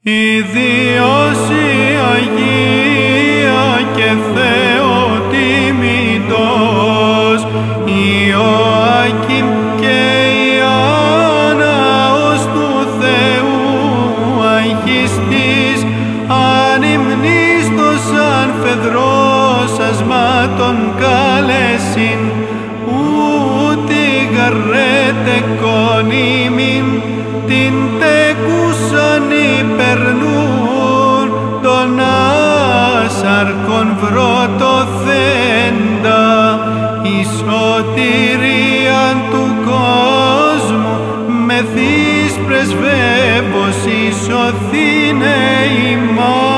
Ιδίως η Αγία και Θεοτιμητός Ιωάκημ και Ιάννα ως του Θεού αγιστής ανυμνίστωσαν Φεδρός ασμάτων καλεσίν ούτι γαρρέτε κονήμην την τεκούσαν υπερνούν τον άσαρκον βρωτοθέντα η σωτηρίαν του κόσμου μεθύς πρεσβεύος εις σωθήνε ημάς.